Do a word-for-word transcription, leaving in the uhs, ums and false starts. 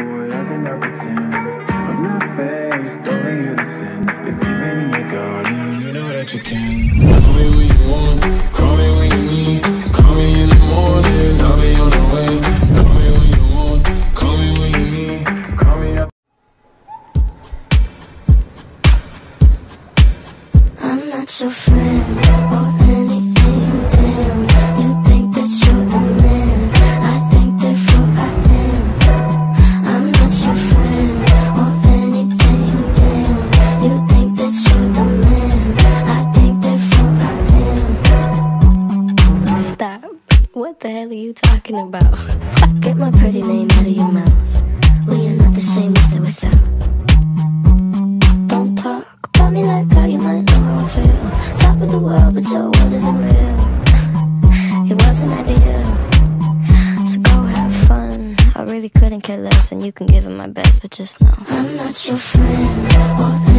boy, I cannot pretend I'm not faced, only innocent. If you've been in your garden, you know that you can. Call me when you want, call me when you need. Call me in the morning, I'll be on the way. Call me when you want, call me when you need. Call me up. I'm not your friend or anything, damn. You think that you're the man, I think therefore I am. I'm not your friend or anything, damn. You think that you're the man, I think therefore I am. Stop, what the hell are you talking about? Get my pretty name out of your mouth. We are not the same with or without. Don't talk about me like how you might know how I feel. Top of the world, but your world isn't real. It wasn't ideal, so go have fun. I really couldn't care less, and you can give it my best, but just know I'm not your friend or